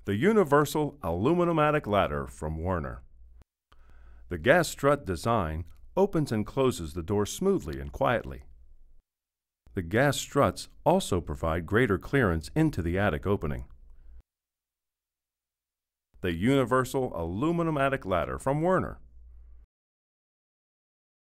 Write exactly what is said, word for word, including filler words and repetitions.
The universal aluminum-matic ladder from Werner. The gas strut design opens and closes the door smoothly and quietly. The gas struts also provide greater clearance into the attic opening. The universal aluminum-matic ladder from Werner.